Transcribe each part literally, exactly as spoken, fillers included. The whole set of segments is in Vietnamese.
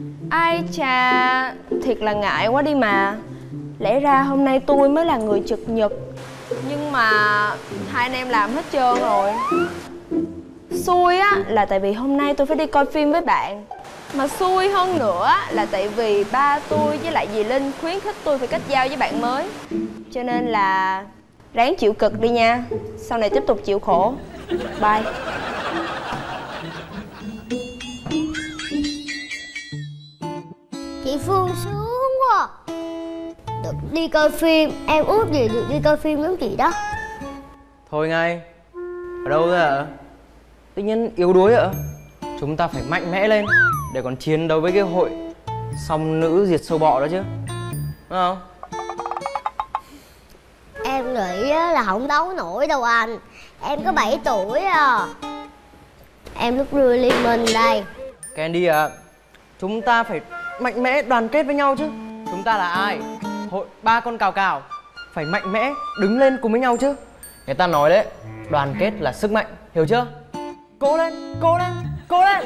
Ai chà, thiệt là ngại quá đi mà. Lẽ ra hôm nay tôi mới là người trực nhật, nhưng mà hai anh em làm hết trơn rồi. Xui á là tại vì hôm nay tôi phải đi coi phim với bạn. Mà xui hơn nữa là tại vì ba tôi với lại dì Linh khuyến khích tôi phải kết giao với bạn mới. Cho nên là ráng chịu cực đi nha. Sau này tiếp tục chịu khổ. Bye. Chị Phương sướng quá. Được đi coi phim, em ước gì được đi coi phim giống chị đó. Thôi ngay. Ở đâu thế ạ? Tự nhiên yếu đuối ạ? Chúng ta phải mạnh mẽ lên để còn chiến đấu với cái hội song nữ diệt sâu bọ đó chứ, đúng không? Em nghĩ là không đấu nổi đâu anh. Em có bảy tuổi à. Em lúc rưỡi liên minh đây. Candy ạ, chúng ta phải mạnh mẽ đoàn kết với nhau chứ. Chúng ta là ai? Hội ba con cào cào. Phải mạnh mẽ đứng lên cùng với nhau chứ. Người ta nói đấy, đoàn kết là sức mạnh, hiểu chưa? Cố lên, cố lên, cố lên.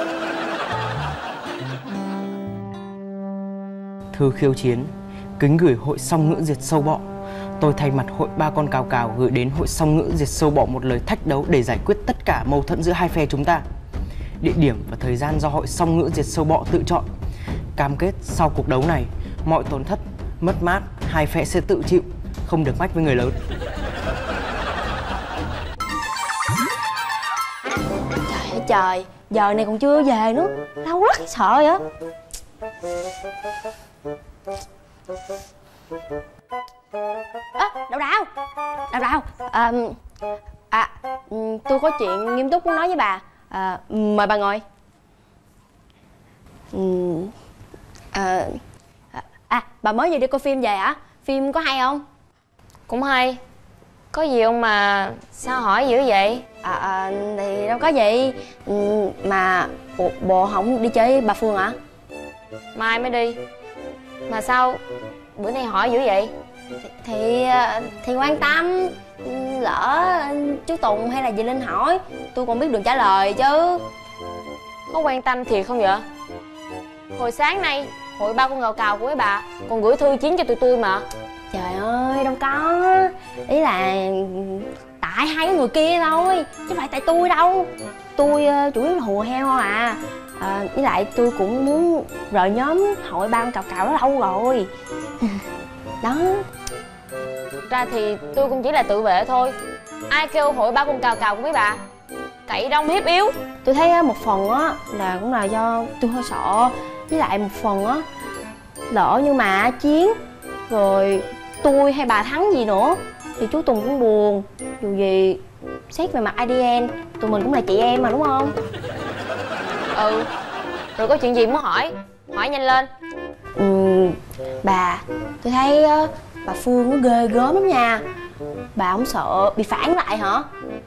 Thư khiêu chiến kính gửi hội song ngữ diệt sâu bọ. Tôi thay mặt hội ba con cào cào gửi đến hội song ngữ diệt sâu bọ một lời thách đấu để giải quyết tất cả mâu thuẫn giữa hai phe chúng ta. Địa điểm và thời gian do hội song ngữ diệt sâu bọ tự chọn. Cam kết sau cuộc đấu này, mọi tổn thất, mất mát hai phe sẽ tự chịu, không được mách với người lớn. Trời ơi trời, giờ này còn chưa về nữa. Lâu lắm sợ vậy. Ơ, à, Đào Đào Đào Đào à, à, tôi có chuyện nghiêm túc muốn nói với bà. À, mời bà ngồi. À, à, bà mới vừa đi coi phim về hả? Phim có hay không? Cũng hay. Có gì không mà sao hỏi dữ vậy? À, à thì đâu có gì. Mà bộ, bộ không đi chơi với bà Phương hả? Mai mới đi. Mà sao bữa nay hỏi dữ vậy? Thì thì, thì quan tâm. Lỡ chú Tùng hay là dì Linh hỏi, tôi còn biết được trả lời chứ. Có quan tâm thiệt không vậy? Hồi sáng nay hội ba con gào cào của mấy bà còn gửi thư chiến cho tụi tôi mà. Trời ơi đâu có. Ý là tại hai cái người kia thôi, chứ không phải tại tôi đâu. Tôi uh, chủ yếu là hùa heo à. à Với lại tôi cũng muốn rời nhóm hội ba con cào cào đó lâu rồi. Đó. Thực ra thì tôi cũng chỉ là tự vệ thôi. Ai kêu hội ba con cào cào của mấy bà cậy đông hiếp yếu. Tôi thấy một phần á là cũng là do tôi hơi sợ. Với lại một phần á, lỡ như mà chiến rồi tôi hay bà thắng gì nữa thì chú Tùng cũng buồn. Dù gì xét về mặt a đê en tụi mình cũng là chị em mà, đúng không? Ừ. Rồi có chuyện gì muốn hỏi, hỏi nhanh lên. Ừ, bà, tôi thấy á, bà Phương nó ghê gớm lắm nha. Bà không sợ bị phản lại hả?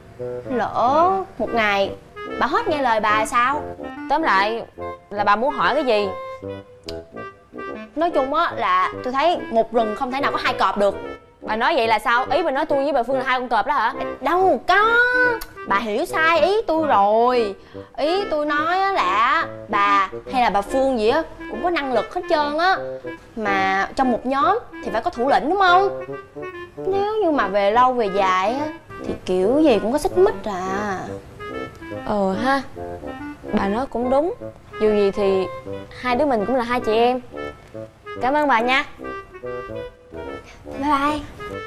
Lỡ một ngày bà hết nghe lời bà sao? Tóm lại là bà muốn hỏi cái gì? Nói chung á là tôi thấy một rừng không thể nào có hai cọp được. Bà nói vậy là sao? Ý bà nói tôi với bà Phương là hai con cọp đó hả? Đâu có. Bà hiểu sai ý tôi rồi. Ý tôi nói á là bà hay là bà Phương gì á cũng có năng lực hết trơn á. Mà trong một nhóm thì phải có thủ lĩnh, đúng không? Nếu như mà về lâu về dài á thì kiểu gì cũng có xích mích à. Ờ ha, bà nói cũng đúng. Dù gì thì hai đứa mình cũng là hai chị em. Cảm ơn bà nha. Bye bye.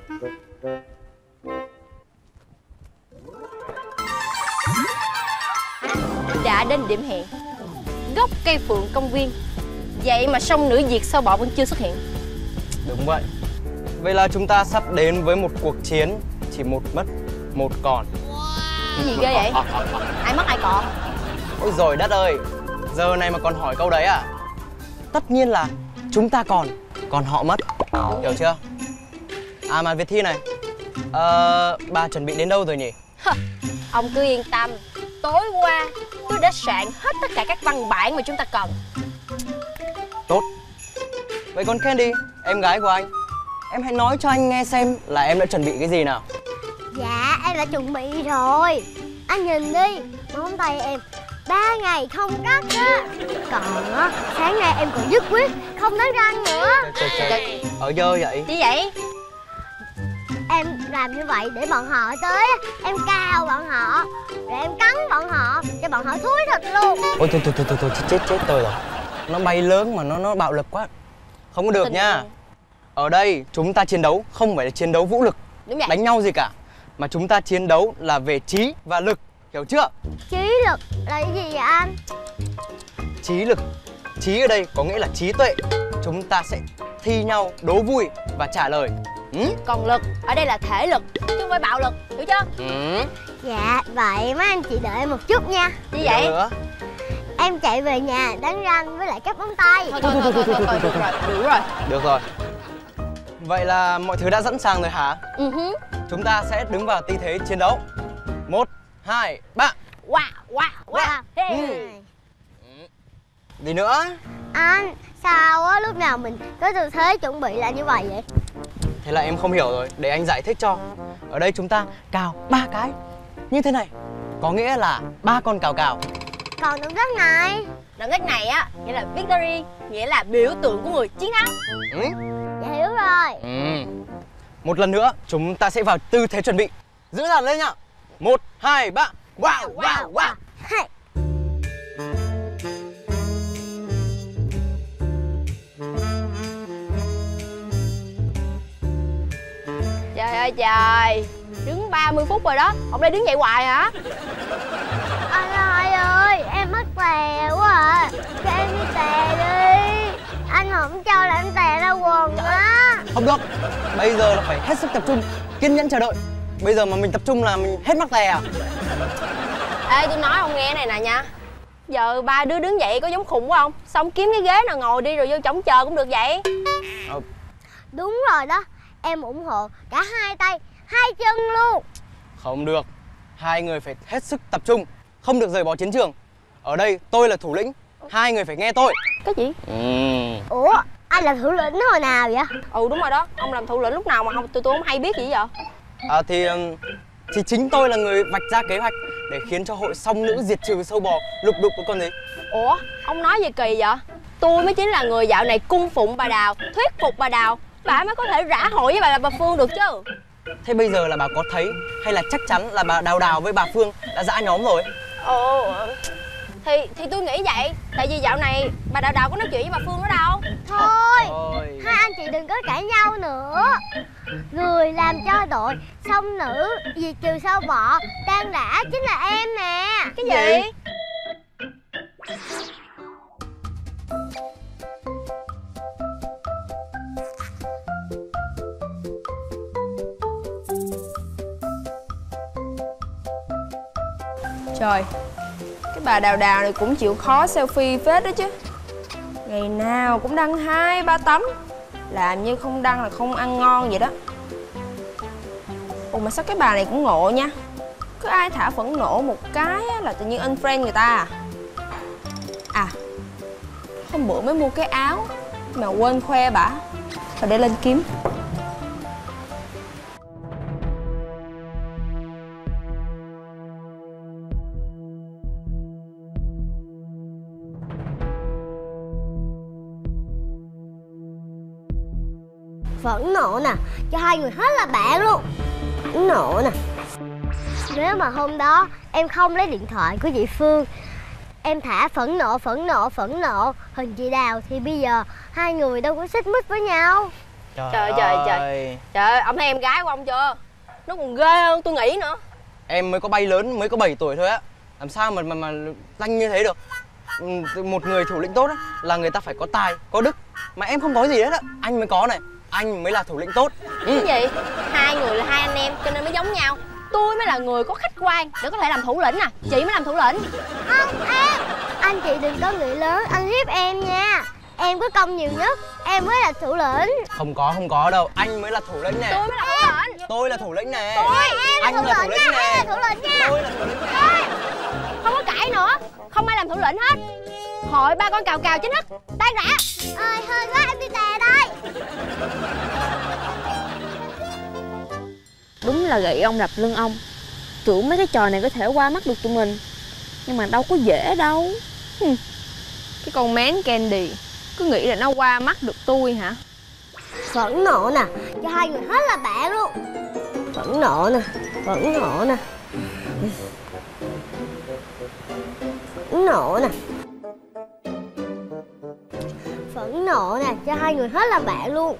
Đã đến điểm hẹn, gốc cây phượng công viên. Vậy mà song nữ diệt sâu bọ vẫn chưa xuất hiện. Đúng vậy. Vậy là chúng ta sắp đến với một cuộc chiến chỉ một mất, một còn. Cái gì ghê vậy? Ai mất ai còn? Ôi giời đất ơi, giờ này mà còn hỏi câu đấy à? Tất nhiên là chúng ta còn, còn họ mất. Hiểu chưa? À mà Việt Thi này, ờ, bà chuẩn bị đến đâu rồi nhỉ? Ông cứ yên tâm, tối qua tôi đã soạn hết tất cả các văn bản mà chúng ta cần. Tốt. Vậy còn Candy, em gái của anh, em hãy nói cho anh nghe xem là em đã chuẩn bị cái gì nào. Dạ em đã chuẩn bị rồi. Anh nhìn đi, ngón tay em ba ngày không cắt á. Còn á, sáng nay em còn dứt quyết không đánh răng nữa. Trời trời trời, ở dơ vậy. Gì vậy? Em làm như vậy để bọn họ tới á, em cào bọn họ, rồi em cắn bọn họ, cho bọn họ thúi thịt luôn. Ôi thôi thôi thôi thôi, thôi chết chết tôi rồi. Nó bay lớn mà nó nó bạo lực quá. Không có được Tình nha. Ở đây chúng ta chiến đấu không phải là chiến đấu vũ lực, Đúng vậy. đánh nhau gì cả, mà chúng ta chiến đấu là về trí và lực, hiểu chưa? Trí lực là cái gì vậy anh? Trí lực, trí ở đây có nghĩa là trí tuệ. Chúng ta sẽ thi nhau đố vui và trả lời. Ừ? Còn lực ở đây là thể lực chứ không phải bạo lực, hiểu chưa? Ừ. Dạ, vậy mấy anh chị đợi em một chút nha. Gì vậy? Đâu nữa? Em chạy về nhà đánh răng với lại cắt móng tay. Thôi thôi thôi thôi thôi thôi, được rồi, đủ rồi. Được rồi. Vậy là mọi thứ đã sẵn sàng rồi hả? Ừ hứ. Chúng ta sẽ đứng vào tư thế chiến đấu. Một, hai, ba. Wow, wow, wow. Hey. Gì nữa? Anh, sao á lúc nào mình có tư thế chuẩn bị là như vậy vậy? Thế là em không hiểu rồi, để anh giải thích cho. Ở đây chúng ta cào ba cái như thế này, có nghĩa là ba con cào cào. Còn động tác này? Động tác này á, nghĩa là victory, nghĩa là biểu tượng của người chiến thắng. Ừ. Dạ hiểu rồi. Ừ. Một lần nữa, chúng ta sẽ vào tư thế chuẩn bị. Giữ dàn lên nhá. Một, hai, ba. Wow, wow, wow. Hey. Trời ơi trời, đứng ba mươi phút rồi đó, ông đây đứng dậy hoài hả? Anh ơi ơi, em mất tè quá à. Cho em đi tè đi. Anh không cho là em tè ra quần á. Không được. Bây giờ là phải hết sức tập trung, kiên nhẫn chờ đợi. Bây giờ mà mình tập trung là mình hết mắc tè à? Ê, tôi nói ông nghe này nè nha. Giờ ba đứa đứng dậy có giống khùng quá không? Xong kiếm cái ghế nào ngồi đi rồi vô trống chờ cũng được vậy. Ờ. Đúng rồi đó. Em ủng hộ cả hai tay, hai chân luôn. Không được. Hai người phải hết sức tập trung, không được rời bỏ chiến trường. Ở đây tôi là thủ lĩnh, hai người phải nghe tôi. Cái gì? Ừ. Ủa, anh là thủ lĩnh hồi nào vậy? Ừ đúng rồi đó, ông làm thủ lĩnh lúc nào mà không tôi tôi không hay biết gì vậy? À, thì thì chính tôi là người vạch ra kế hoạch để khiến cho hội song nữ diệt trừ sâu bò lục đục với con gì. Ủa, ông nói gì kỳ vậy? Tôi mới chính là người dạo này cung phụng bà Đào, thuyết phục bà Đào, bà mới có thể rã hội với bà là bà Phương được chứ. Thế bây giờ là bà có thấy hay là chắc chắn là bà Đào Đào với bà Phương đã giã nhóm rồi? Ồ, thì thì tôi nghĩ vậy. Tại vì dạo này bà Đào Đào có nói chuyện với bà Phương ở đâu. Thôi, Thôi. hai anh chị đừng có cãi nhau nữa. Người làm cho đội song nữ diệt trừ sâu bọ tan rã chính là em nè. Cái gì? Gì? Trời, cái bà Đào Đào này cũng chịu khó selfie phết đó chứ. Ngày nào cũng đăng hai ba tấm, làm như không đăng là không ăn ngon vậy đó. Ủa mà sao cái bà này cũng ngộ nha. Cứ ai thả phẫn nộ một cái là tự nhiên unfriend người ta à. À, hôm bữa mới mua cái áo mà quên khoe bả, và để lên kiếm. Phẫn nộ nè, cho hai người hết là bạn luôn. Phẫn nộ nè. Nếu mà hôm đó em không lấy điện thoại của chị Phương, em thả phẫn nộ, phẫn nộ, phẫn nộ hình chị Đào, thì bây giờ hai người đâu có xích mích với nhau. Trời, Trời trời trời. Trời ơi, ông thấy em gái của ông chưa? Nó còn ghê hơn tôi nghĩ nữa. Em mới có bay lớn, mới có bảy tuổi thôi á. Làm sao mà mà, mà lanh như thế được? Một người thủ lĩnh tốt á, là người ta phải có tài, có đức. Mà em không có gì hết á, anh mới có này. Anh mới là thủ lĩnh tốt. Ừ. Cái gì? Hai người là hai anh em cho nên mới giống nhau. Tôi mới là người có khách quan để có thể làm thủ lĩnh à. Chị mới làm thủ lĩnh. Không em, anh chị đừng có nghĩ lớn, anh hiếp em nha. Em có công nhiều nhất, em mới là thủ lĩnh. Không có, không có đâu. Anh mới là thủ lĩnh nè. Tôi mới là thủ lĩnh. Tôi là thủ lĩnh nè. Tôi, em anh là thủ lĩnh nha, nè. em là thủ lĩnh nha. Tôi là thủ lĩnh nè. Không có cãi nữa. Không ai làm thủ lĩnh hết. Hội ba con cào cào chính thức tan rã. Ơi hơi quá, em đi tè đây. Đúng là gậy ông đập lưng ông. Tưởng mấy cái trò này có thể qua mắt được tụi mình. Nhưng mà đâu có dễ đâu. Hừm. Cái con mén Candy cứ nghĩ là nó qua mắt được tôi hả? Phẫn nộ nè, cho hai người hết là bạn luôn. Phẫn nộ nè, phẫn nộ nè, phẫn nộ nè, phẫn nộ nè, cho hai người hết là bạn luôn.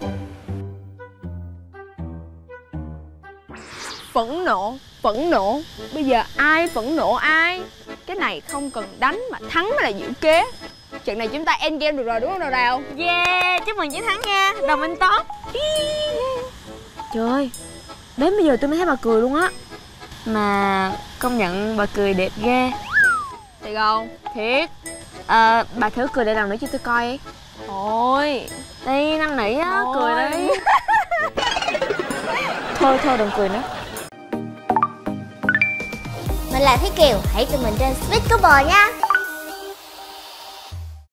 Phẫn nộ, phẫn nộ. Bây giờ ai phẫn nộ ai? Cái này không cần đánh mà thắng mới là diệu kế. Trận này chúng ta end game được rồi đúng không Đào Đào? Yeah, chúc mừng chiến thắng nha, đồng minh tốt. Trời ơi, đến bây giờ tôi mới thấy bà cười luôn á. Mà công nhận bà cười đẹp ghê. Thiệt không? Thiệt. À, bà thử cười lại lần nữa cho tôi coi đi. Thôi. Đi năn nỉ á, Thôi. cười đi. Thôi thôi đừng cười nữa. Mình là Thúy Kiều, hãy tụi mình trên Speed Couple nha.